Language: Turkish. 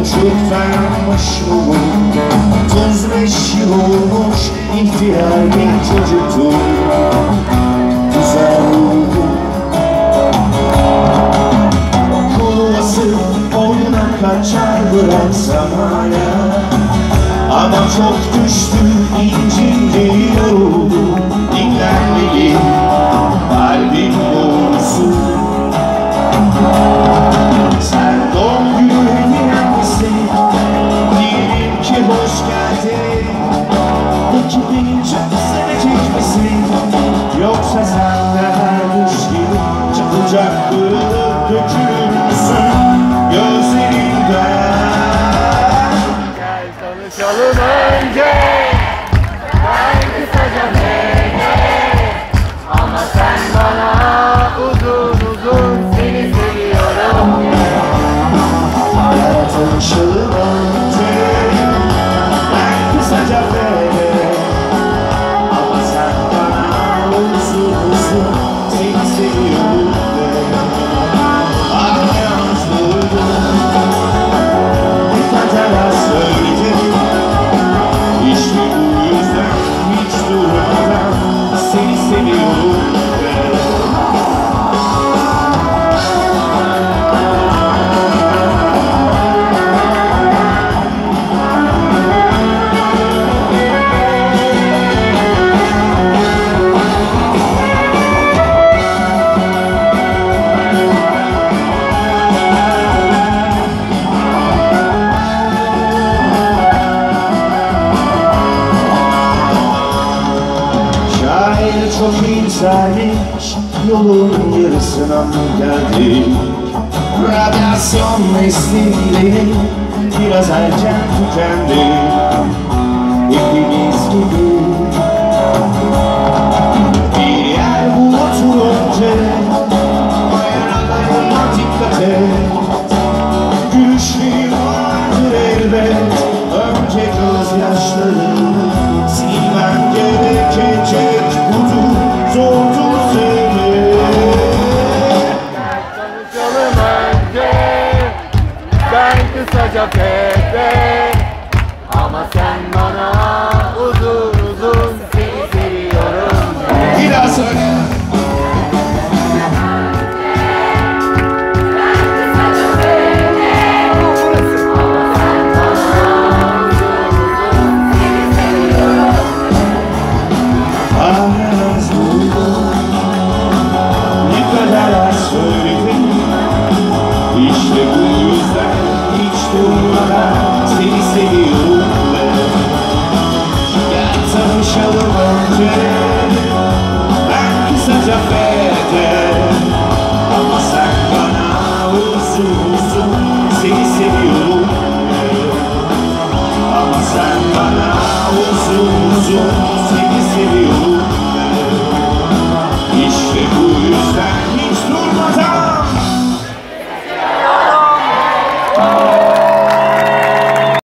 çok dayanmış mı? 35 yıl olmuş, ihtiyar bir çocuktum. Güzel oldu. Kolu asıp oyuna kaçar bıraksam hala. Ama çok düştü, incindi, yoruldu. Dinlenmeli kalbim doğrusu. Sen doğum günü hediyen misin? Diyelim ki hoş geldin. Peki beni çok sevecek misin? Yoksa sen de her kış gibi çabucak kırılıp dökülür müsün gözlerimden? Gel tanışalım önce. Ben kısaca ama sen bana uzun uzun seni seviyorum. Gel tanışalım önce. Ben kısaca ama sen bana uzun uzun seni seviyorum de. Ah yalnızlığım ne kadar söyledim. İşte bu yüzden hiç durmadan seni seviyorum de. Çok incelmiş, yolun yarısına mı geldik? Radyasyon mesleğiyle biraz erken tükendi. Hepimiz gibi bir yer bul otur önce. Ayağına dikkat et. Gülüşleri vardır elbet. Önce gözyaşlarını silmem gerekecek. Zordur seni. Gel tanışalım önce. Ben kısaca Pepe ama sen bana uzun uzun seni seviyorum. Bir daha söyle. İşte bu yüzden hiç durmadan seni seviyorum be. Gel tanışalım önce. Ben kısaca Fede ama sen bana uzun uzun seni seviyorum be. Ama sen bana uzun uzun seni seviyorum.